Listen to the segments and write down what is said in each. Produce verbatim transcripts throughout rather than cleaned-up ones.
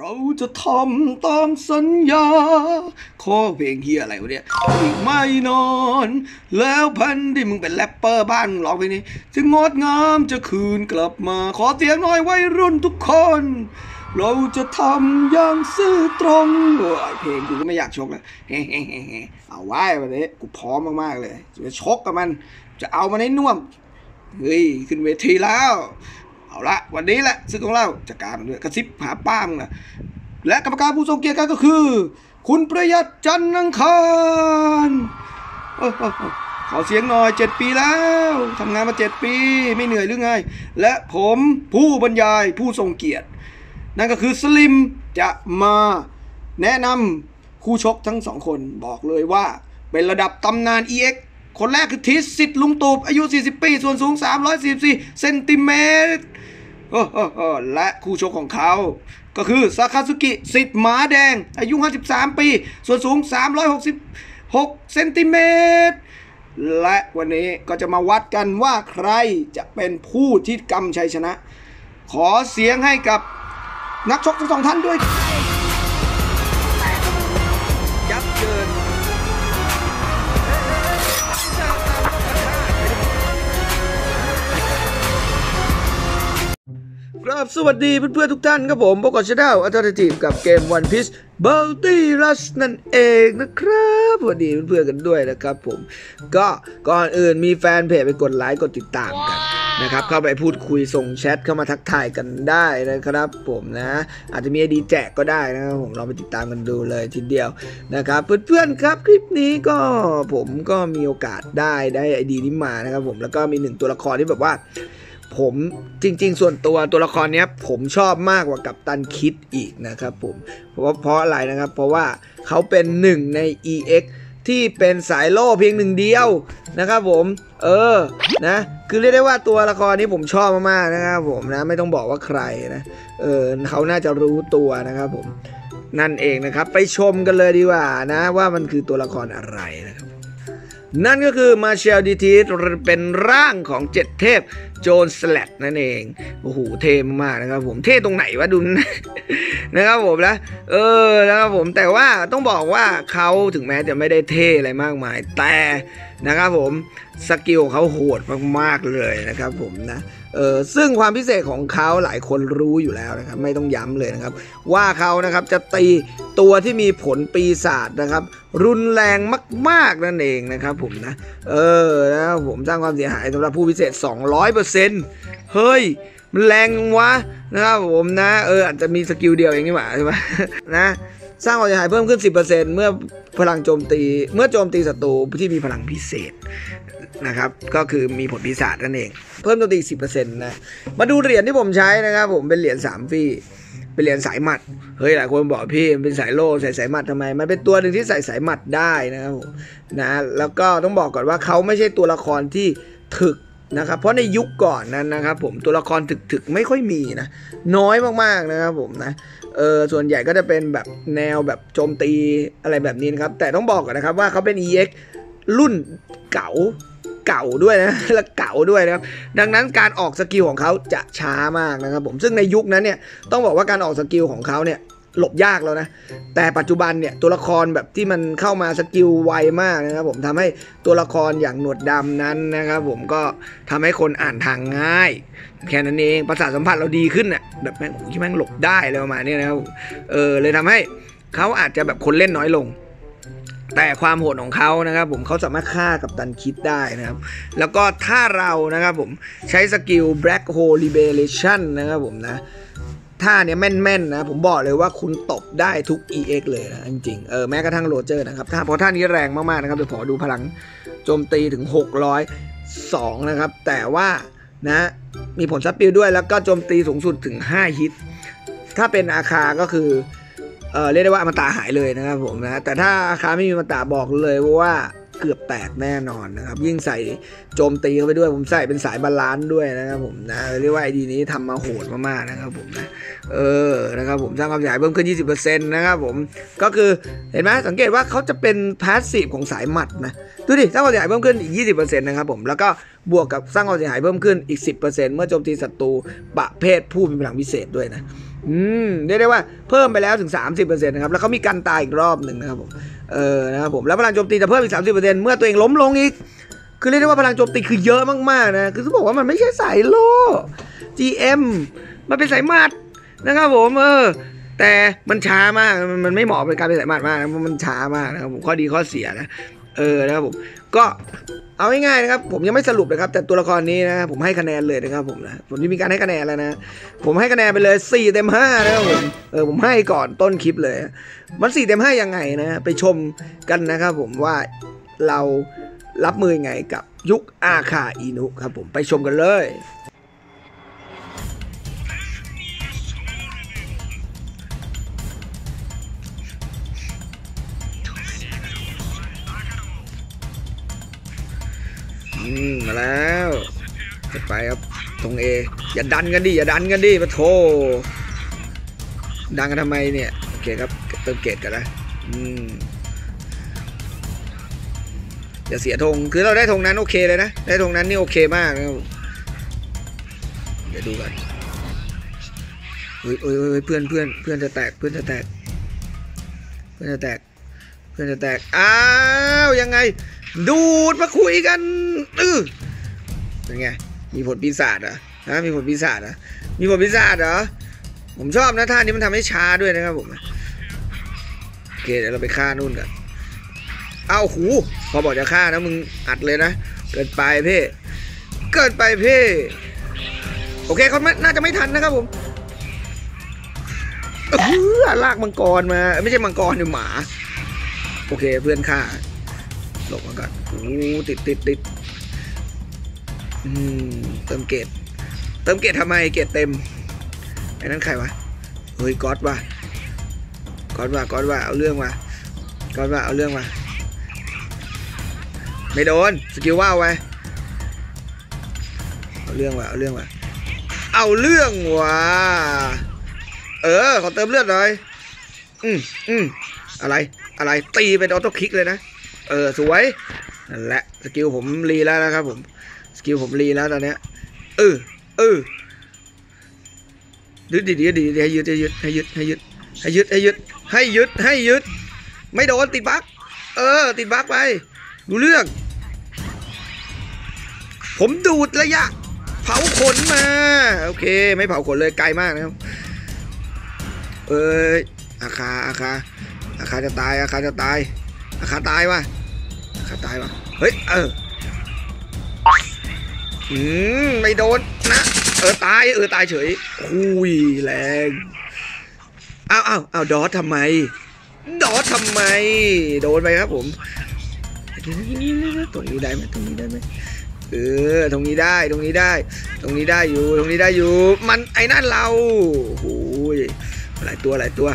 เราจะทำตามสัญญาข้อเพลงเฮียอะไรวะเนี่ยอีกไม่นอนแล้วพันที่มึงเป็นแรปเปอร์บ้านมึงร้องเพลงนี้จะงดงามจะคืนกลับมาขอเสียงหน่อยวัยรุ่นทุกคนเราจะทำอย่างซื่อตรงโอ้ยเพลงกูก็ไม่อยากชกแล้วเฮ้ๆเอาไว้วันนี้กูพร้อมมากๆเลยจะชกกับมันจะเอามันให้น่วมเฮ้ยขึ้นเวทีแล้วเอาละวันนี้แหละซึ่งของเราจะการมันด้วยกระซิบหาป้ามนะและกรรมการผู้ทรงเกียรติก็คือคุณประหยัดจันทร์อังคารขอเสียงหน่อยเจ็ดปีแล้วทำงานมาเจ็ดปีไม่เหนื่อยหรือไงและผมผู้บรรยายผู้ทรงเกียรตินั่นก็คือสลิมจะมาแนะนำคู่ชกทั้งสองคนบอกเลยว่าเป็นระดับตำนาน อี เอ็กซ์ คนแรกคือทิสสิทธิ์ลุงตูบอายุสี่สิบปีส่วนสูงสามร้อยสี่สิบสี่เซนติเมตรและคู่ชกของเขาก็คือซาคาซุกิสิทธิ์หมาแดงอายุห้าสิบสามปีส่วนสูงสามร้อยหกสิบหกเซนติเมตรและวันนี้ก็จะมาวัดกันว่าใครจะเป็นผู้ที่กำชัยชนะขอเสียงให้กับนักชกทั้งสองท่านด้วยยับเยินครับสวัสดีเพื่อนๆทุกท่านครับผมพบกับชาแนลอัลเทอร์เนทีฟกับเกม One Piece Bounty Rush นั่นเองนะครับสวัสดีเพื่อนๆกันด้วยนะครับผมก็ก่อนอื่นมีแฟนเพจไปกดไลค์กดติดตามกันนะครับเข้าไปพูดคุยส่งแชทเข้ามาทักทายกันได้นะครับผมนะอาจจะมีไอดีแจกก็ได้นะครับผมลองไปติดตามกันดูเลยทีเดียวนะครับเพื่อนๆครับคลิปนี้ก็ผมก็มีโอกาสได้ได้ไอดีนี้มานะครับผมแล้วก็มีหนึ่งตัวละครที่แบบว่าผมจริงๆส่วนตัวตัวละครนี้ผมชอบมากกว่ากัปตันคิดอีกนะครับผมเพราะว่าเพราะอะไรนะครับเพราะว่าเขาเป็นหนึ่งใน อี เอ็กซ์ ที่เป็นสายโล่เพียงหนึ่งเดียวนะครับผมเออนะคือเรียกได้ว่าตัวละครนี้ผมชอบมากๆนะครับผมนะไม่ต้องบอกว่าใครนะเออเขาน่าจะรู้ตัวนะครับผมนั่นเองนะครับไปชมกันเลยดีกว่านะว่ามันคือตัวละครอะไรนะครับนั่นก็คือมาเชลดีทีเป็นร่างของเจ็ดเทพโจนสแลดนั่นเองโอ้โหเท่มากนะครับผมเท่ตรงไหนวะดูนะครับผมนะเออนะครับผมแต่ว่าต้องบอกว่าเขาถึงแม้จะไม่ได้เท่อะไรมากมายแต่นะครับผมสกิลเขาโหดมากๆเลยนะครับผมนะเออซึ่งความพิเศษของเขาหลายคนรู้อยู่แล้วนะครับไม่ต้องย้ำเลยนะครับว่าเขานะครับจะตีตัวที่มีผลปีศาจนะครับรุนแรงมากๆนั่นเองนะครับผมนะเออนะครับผมสร้างความเสียหายสำหรับผู้พิเศษ สองร้อยเปอร์เซ็นต์ เฮ้ยมันแรงวะนะครับผมนะเอออาจจะมีสกิลเดียวเองนี่หว่าใช่ไหมนะสร้างความเสียหายเพิ่มขึ้น สิบเปอร์เซ็นต์ เมื่อพลังโจมตีเมื่อโจมตีศัตรูที่มีพลังพิเศษนะครับก็คือมีผลปีศาจนั่นเองเพิ่มโจมตี สิบเปอร์เซ็นต์ นะมาดูเหรียญที่ผมใช้นะครับผมเป็นเหรียญสามฟี่เป็นเหรียญสายหมัดเฮ้ยหลายคนบอกพี่มันเป็นสายโล่ใส่สายหมัดทำไมมันเป็นตัวหนึ่งที่ใส่สายหมัดได้นะครับผมนะแล้วก็ต้องบอกก่อนว่าเขาไม่ใช่ตัวละครที่ถึกนะครับเพราะในยุคก่อนนั้นนะครับผมตัวละครถึกๆไม่ค่อยมีนะน้อยมากๆนะครับผมนะเออส่วนใหญ่ก็จะเป็นแบบแนวแบบโจมตีอะไรแบบนี้นะครับแต่ต้องบอกก่อนนะครับว่าเขาเป็น อี เอ็กซ์ รุ่นเก่าเก่าด้วยนะและเก่าด้วยนะครับดังนั้นการออกสกิลของเขาจะช้ามากนะครับผมซึ่งในยุคนั้นเนี่ยต้องบอกว่าการออกสกิลของเขาเนี่ยหลบยากแล้วนะแต่ปัจจุบันเนี่ยตัวละครแบบที่มันเข้ามาสกิลไวมากนะครับผมทำให้ตัวละครอย่างหนวดดำนั้นนะครับผมก็ทำให้คนอ่านทางง่ายแค่นั้นเองประสาทสัมผัสเราดีขึ้นน่ะแบบแม่งที่แม่งหลบได้อะไรประมาณนี้นะครับเออเลยทำให้เขาอาจจะแบบคนเล่นน้อยลงแต่ความโหดของเขานะครับผมเขาสามารถฆ่ากับตันคิดได้นะครับแล้วก็ถ้าเรานะครับผมใช้สกิล Black Hole Liberation นะครับผมนะท่าเนี้ยแม่นๆนะผมบอกเลยว่าคุณตบได้ทุก อี เอ็กซ์ เลยนะจริงๆเออแม้กระทั่งโรเจอร์นะครับถ้าเพราะท่านี้แรงมากๆนะครับเดี๋ยวขอดูพลังโจมตีถึงหกร้อยสองนะครับแต่ว่านะมีผลซับปิลด้วยแล้วก็โจมตีสูงสุดถึงห้าฮิตถ้าเป็นอาคาก็คือเออเรียกได้ว่าอมตะหายเลยนะครับผมนะแต่ถ้าอาคาไม่มีอมตะบอกเลยว่าเกือบแตกแน่นอนนะครับยิ่งใส่โจมตีเข้าไปด้วยผมใส่เป็นสายบาลานซ์ด้วยนะครับผมนะเรียกว่าไอดีนี้ทำมาโหดมากๆนะครับผมนะเออนะครับผมสร้างความเสียหายเพิ่มขึ้น ยี่สิบเปอร์เซ็นต์ นะครับผมก็คือเห็นไหมสังเกตว่าเขาจะเป็นพาสซีฟของสายหมัดนะดูดิสร้างความเสียหายเพิ่มขึ้นอีก ยี่สิบเปอร์เซ็นต์ นะครับผมแล้วก็บวกกับสร้างความเสียหายเพิ่มขึ้นอีก สิบเปอร์เซ็นต์ เมื่อโจมตีศัตรูประเภทผู้มีพลังพิเศษด้วยนะอืมเรียกได้ว่าเพิ่มไปแล้วถึง สามสิบเปอร์เซ็นต์ นะครับแล้วเขามีกันตายอีกรอบหนึ่งนะครับผมเออนะครับผมแล้วพลังโจมตีจะเพิ่มอีก สามสิบเปอร์เซ็นต์ เมื่อตัวเองล้มลงอีกคือเรียกได้ว่าพลังโจมตีคือเยอะมากๆนะคือต้องบอกว่ามันไม่ใช่สายโล่ จี เอ็ม มันเป็นสายหมัดนะครับผมเออแต่มันช้ามากมันไม่เหมาะเป็นการเป็นสายหมัดมากนะมันช้ามากนะครับผมข้อดีข้อเสียนะเออนะครับผมก็เอาง่ายๆนะครับผมยังไม่สรุปนะครับแต่ตัวละครนี้นะผมให้คะแนนเลยนะครับผมนะผมจะมีการให้คะแนนแล้วนะผมให้คะแนนไปเลยสี่เต็มห้านะครับผมเออผมให้ก่อนต้นคลิปเลยมันสี่เต็มห้ายังไงนะไปชมกันนะครับผมว่าเรารับมือยังไงกับยุคอาคาอินุครับผมไปชมกันเลยอืมมาแล้วจะไปครับตรงเออย่าดันกันดิอย่าดันกันดิมาโถดันกันทำไมเนี่ยโอเคครับเติมเกตกันนะอืมอย่าเสียธงคือเราได้ธงนั้นโอเคเลยนะได้ธงนั้นนี่โอเคมากนะเดี๋ยวดูกันเฮ้ยเฮ้ยเพื่อนเพื่อนเพื่อนจะแตกเพื่อนจะแตกเพื่อนจะแตกเพื่อนจะแตกอ้าวยังไงดูดมาคุยกันอือเป็นไงมีผลปีศาจเหรอนะมีผลปีศาจเหรอมีผลปีศาจเหรอผมชอบนะท่านี้มันทำให้ช้าด้วยนะครับผมโอเคเดี๋ยวเราไปฆ่านู่นกันเอาหูพอบอกจะฆ่านะมึงอัดเลยนะเกินไปเพ่เกินไปเพ่โอเคเขาน่าจะไม่ทันนะครับผมเออลากมังกรมาไม่ใช่มังกรเนี่ยหมาโอเคเพื่อนฆ่าหลบมาก่อนโอ้ติดติดติดอืมเติมเกตเติมเกตทำไมเกตเต็มไอ้นั้นใครวะเฮ้ยก๊อตว่ะก๊อตว่ะก๊อตว่ะเอาเรื่องว่ะก๊อตว่ะเอาเรื่องว่ะไม่โดนสกิลว่าวไว้เอาเรื่องว่ะเอาเรื่องว่ะเอาเรื่องว่ะเออขอเติมเลือดหน่อยอืมอืมอะไรอะไรตีเป็นออโต้คลิกเลยนะเออสวยนั่นแหละสกิลผมรีแล้วนะครับผมสกิลผมรีแล้วตอนเนี้ยเออเออดึดดีดีดีให้ยึดให้ยึดให้ยึดให้ยึดให้ยึดให้ยึดให้ยึดให้ยึดไม่โดนติดบั๊กเออติดบั๊กไปดูเรื่องผมดูดระยะเผาขนมาโอเคไม่เผาขนเลยไกลมากนะครับเอ้ยอาคาอาคาอาคาจะตายอาคาจะตายอาคาตายวะอาคาตายวะเฮ้ยเอออืมไม่โดนนะเออตายเออตายเฉยคุยแรงอ้าวอ้าวอ้าวดอททำไมดอททำไมโดนไปครับผมตรงนี้ได้ไหมตรงนี้ได้ไหมเออตรงนี้ได้ตรงนี้ได้ตรงนี้ได้อยู่ตรงนี้ได้อยู่มันไอ้นั่นเราโอ้ยหลายตัวหลายตัว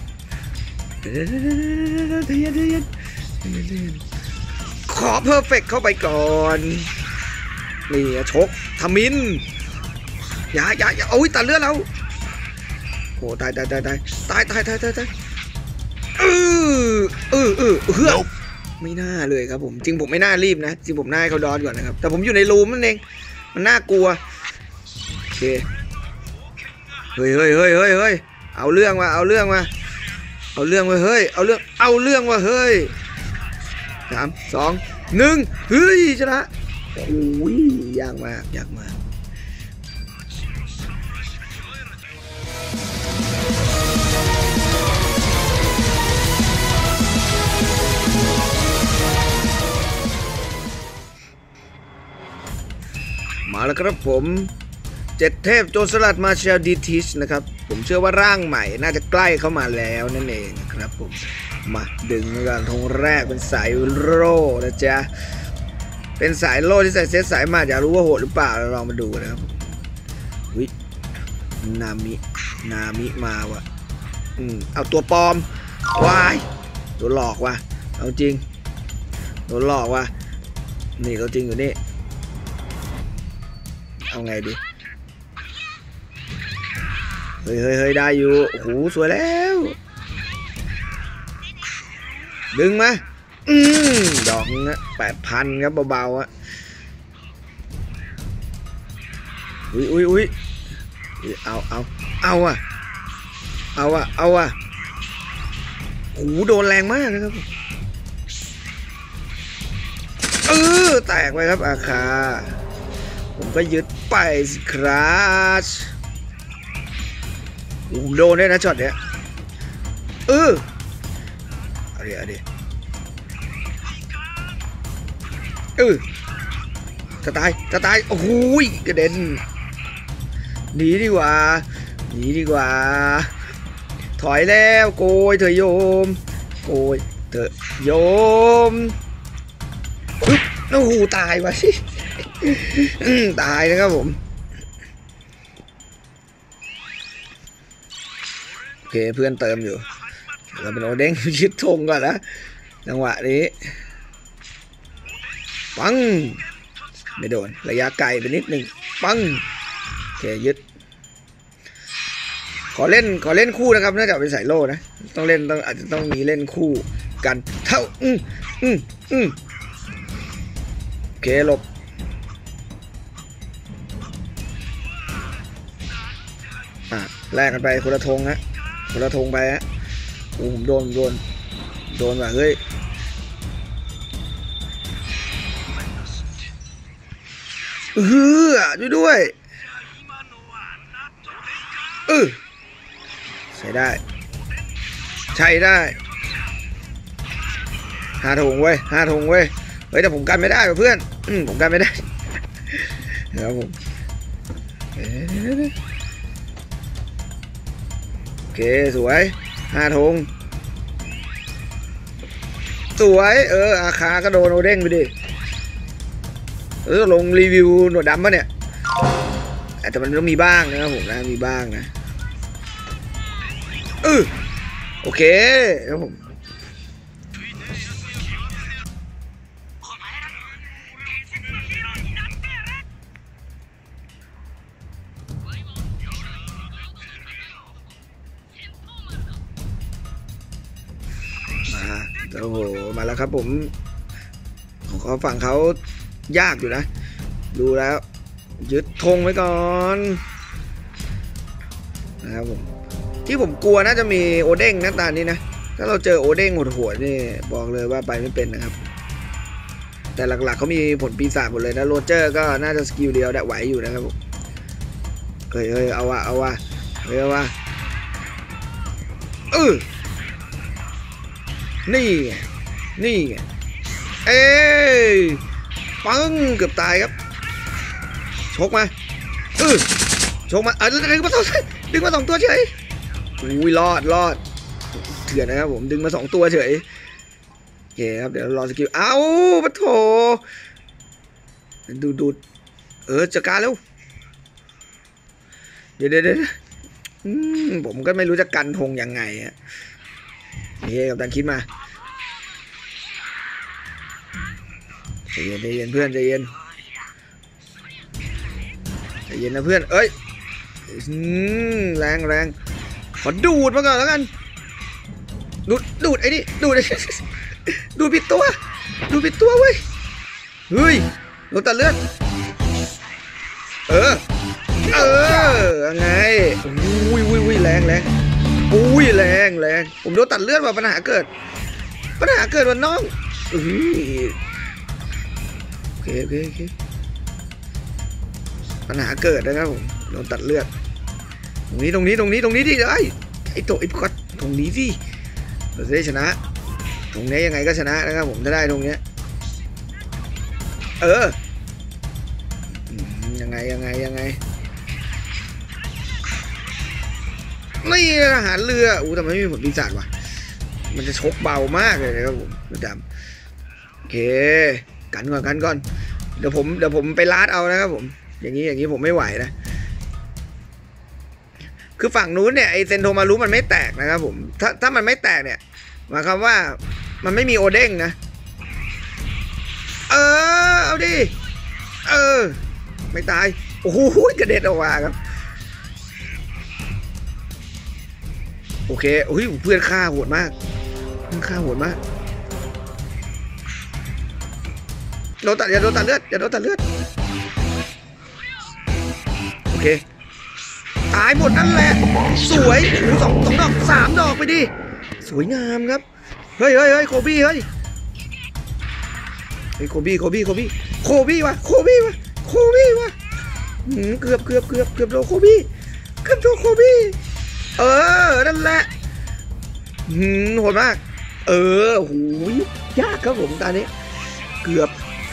ขอเพอร์เฟกต์เข้าไปก่อนนี่ชกทมินอย่าอย่าอย่าโอ้ยตัดเลือดเราโอ้ตายตายตายตายตายตายตายตายตายเออเออเออเฮ้ยไม่น่าเลยครับผมจริงผมไม่น่ารีบนะจริงผมน่าให้เขาดอนก่อนนะครับแต่ผมอยู่ในรูมนั่นเองมันน่ากลัวโอเคเฮ้ยเฮ้ยเฮ้ยเฮ้ยเฮ้ยเอาเรื่องมาเอาเรื่องมาเอาเรื่องมาเฮ้ยเอาเรื่องเอาเรื่องว่าเฮ้ยสามสองหนึ่งเฮ้ยชนะโอ้ยยากมากยากมากมาแล้วครับผมเจ็ดเทพโจรสลัดมาเชลดีทิชนะครับผมเชื่อว่าร่างใหม่น่าจะใกล้เข้ามาแล้วนั่นเองนะครับผมมาดึงกันธงแรกเป็นสายโล่นะจ๊ะเป็นสายโล่ที่ใส่เซตสายมาอยากรู้ว่าโหดหรือเปล่าเราลองมาดูนะครับวินามินามิมาวะอืมเอาตัวปลอมวายตัวหลอกว่ะเอาจริงตัวหลอกว่ะนี่ตัวจริงอยู่นี่เอาไงดีเฮ้ยเฮ้ยเฮ้ยได้อยู่โอ้โหสวยแล้วดึงมาอืมดอกนะแปดพันครับเบาๆอะอุ้ยอุ้ยอุ้ยเอาเอาเอาอะเอาอะเอาอะโอ้โหโดนแรงมากนะครับเออแตกไปครับอาคาผมก็ยึดไปสิครับโอ้โหโดนได้นะช็อตเนี้ยเออเอาดิเอาดิเออจะตายจะตายโอ้โหกระเด็นหนีดีกว่าหนีดีกว่าถอยแล้วโกยเธอโยมโกยเธอโยมปึ๊บโอ้โหตายว่ะตายนะครับผมโอเคเพื่อนเติมอยู่เราเป็นโอเด้งยึดธงก่อนนะจังหวะนี้ปังไม่โดนระยะไกลไปนิดหนึ่งปังโอเคยึดขอเล่นขอเล่นคู่นะครับน่าจะเป็นสายโล่นะต้องเล่นต้องอาจจะต้องมีเล่นคู่กันเท่าอืมอืมอืมโอเคหลบอ่ะแลกกันไปคนละธงฮะคนละธงไปฮะโอ้ผมโดนโดนโดนว่ะเฮ้ยเออด้วยด้วยเออใช้ได้ใช้ได้ห้าธงเว้ยห้าธงเว้ยเฮ้ยแต่ผมกันไม่ได้เพื่อนผมกันไม่ได้ครับผมโอเคสวยห้าธงสวยเอออาคาก็โดนโอเด้งไปดิเออลงรีวิวหนวดดำปะเนี่ยแต่มันต้องมีบ้างนะครับผมนะมีบ้างนะเออโอเคครับผมมาโอ้โหมาแล้วครับผมของเขาฝั่งเขายากอยู่นะดูแล้วยึดธงไว้ก่อนนะครับผมที่ผมกลัวน่าจะมีโอเด้งนะตอนนี้นะถ้าเราเจอโอเด้งโหดๆนี่บอกเลยว่าไปไม่เป็นนะครับแต่หลักๆเขามีผลปีศาจหมดเลยนะโรเจอร์ก็น่าจะสกิลเดียวได้ไหวอยู่นะครับผมเฮ้ยเฮ้ยเอาวะเอาวะเฮ้ยเอาวะเออนี่นี่เอ้ยปังเกือบตายครับชกมาเออชกมาเออดึงมาสองดึงมาสองตัวเฉยอุ้ยรอดรอดเถื่อนนะครับผมดึงมาสองตัวเฉยโอเคครับเดี๋ยวรอสกิลเอ้าปะโถดูดูเออจัดการแล้วเดี๋ยวเดี๋ยวเดี๋ยวผมก็ไม่รู้จะกันธงยังไงฮะนี่กับดันคิดมาใจเย็นใจเย็นเพื่อนใจเย็นใจเย็นนะเพื่อนเอ้ยแรงแรงขอดูดมาก่อนแล้วกันดูดดูดไอ้นี่ดูดไอ้ดูดผิดตัวดูดผิดตัวเว้ยเฮ้ยโดนตัดเลือดเออเออยังไงอุ้ยอุ้ยอุ้ยแรงแรงอุ้ยแรงแรงผมโดนตัดเลือดว่ะปัญหาเกิดปัญหาเกิดวันน้องโอเคโอเคโอเคปัญหาเกิดนะครับผมโดนตัดเลือดตรงนี้ตรงนี้ตรงนี้ตรงนี้ดิไอ้ไอ้ตัวไอ้ก็ตรงนี้สิเราจะได้ชนะตรงนี้ยังไงก็ชนะนะครับผมจะได้ตรงนี้เออยังไงยังไงยังไงนี่อาหารเรืออู้แต่ไม่มีผลปีศาจว่ะมันจะชกเบามากเลยนะครับผมดำโอเคกันก่อนกันก่อนเดี๋ยวผมเดี๋ยวผมไปลาดเอานะครับผมอย่างนี้อย่างนี้ผมไม่ไหวนะคือฝั่งนู้นเนี่ยไอเซนโทมารุมันไม่แตกนะครับผมถ้าถ้ามันไม่แตกเนี่ยหมายความว่ามันไม่มีโอเด้งนะเออเอาดิเออไม่ตายโอ้โหกระเด็นออกมาครับโอเคโอ้ยเพื่อนฆ่าโหดมากเพื่อนฆ่าโหดมากโดนตัดอย่าโดนตัดเลือดอย่าโดนตัดเลือดโอเคตายหมดนั่นแหละสวยโอ้สองสองดอกสามดอกไปดิสวยงามครับเฮ้ยเฮ้ยเฮ้ยโคบี้เฮ้ยเฮ้ยโคบี้โคบี้โคบี้โคบี้วะโคบี้วะโคบี้วะเกือบเกือบเกือบเกือบโดนโคบี้เกือบโดนโคบี้เออนั่นแหละหืมโหดมากเออโหยากครับผมตอนนี้เกือบ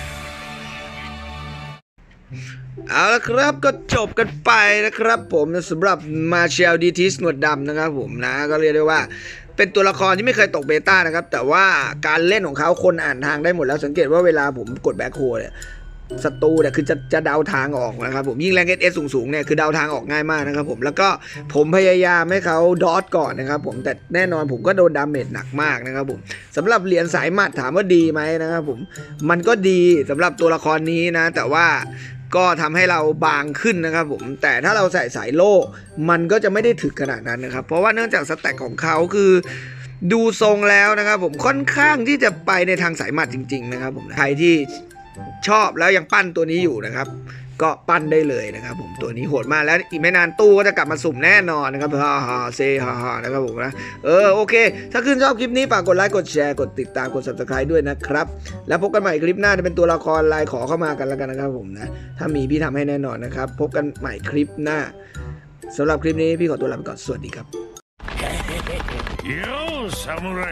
เอาละครับก็จบกันไปนะครับผมสำหรับมาเชลดีทิสหนวดดำนะครับผมนะก็เรียกได้ว่าเป็นตัวละครที่ไม่เคยตกเบต้านะครับแต่ว่าการเล่นของเขาคนอ่านทางได้หมดแล้วสังเกตว่าเวลาผมกดแบ็คโฮเนี่ยศัตรูเนี่ยคือจะจะเดาทางออกนะครับผมยิ่งแรงเอสเอสสูงๆเนี่ยคือเดาทางออกง่ายมากนะครับผมแล้วก็ผมพยายามให้เขาดอทก่อนนะครับผมแต่แน่นอนผมก็โดนดาเมจหนักมากนะครับผมสำหรับเหรียญสายหมัดถามว่าดีไหมนะครับผมมันก็ดีสำหรับตัวละครนี้นะแต่ว่าก็ทำให้เราบางขึ้นนะครับผมแต่ถ้าเราใส่สายโล่มันก็จะไม่ได้ถึกขนาดนั้นนะครับเพราะว่าเนื่องจากสแต็กของเขาคือดูทรงแล้วนะครับผมค่อนข้างที่จะไปในทางสายหมัดจริงๆนะครับผมใครที่ชอบแล้วยังปั้นตัวนี้อยู่นะครับก็ปั้นได้เลยนะครับผมตัวนี้โหดมากแล้วอีกไม่นานตู้ก็จะกลับมาสุ่มแน่นอนนะครับฮ่าฮ่าเซฮ่าฮ่านะครับผมนะเออโอเคถ้าคุณชอบคลิปนี้ฝากกดไลค์กดแชร์กดติดตามกด ซับสไครบ์ ด้วยนะครับแล้วพบกันใหม่คลิปหน้าจะเป็นตัวละครลายขอเข้ามากันแล้วกันนะครับผมนะถ้ามีพี่ทำให้แน่นอนนะครับพบกันใหม่คลิปหน้าสำหรับคลิปนี้พี่ขอตัวลาไปก่อนสวัสดีครับโย่ซามูไร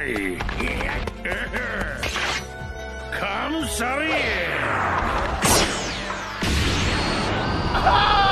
คัมซารี